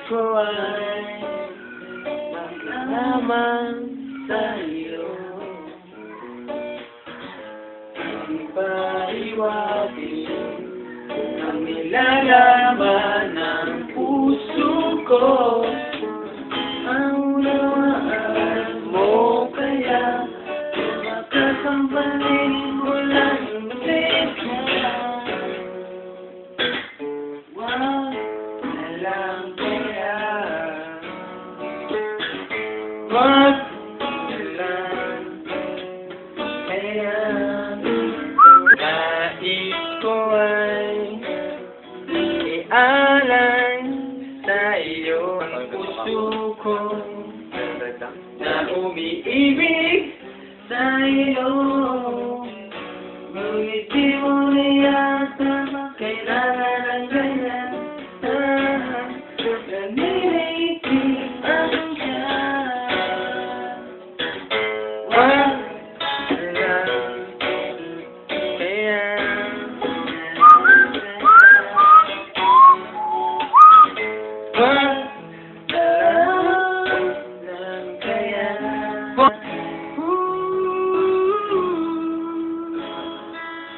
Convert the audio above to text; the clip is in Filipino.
ko ay makalaman sa'yo. Hindi pa iwatin ang nilalaman ng puso ko. Ang unawaan mo kaya makasambaling mo lang ka. Wag na lang kaya, wag na lang kaya. Nais ko ay ialay sa iyo ang puso ko na umiibig sa iyo.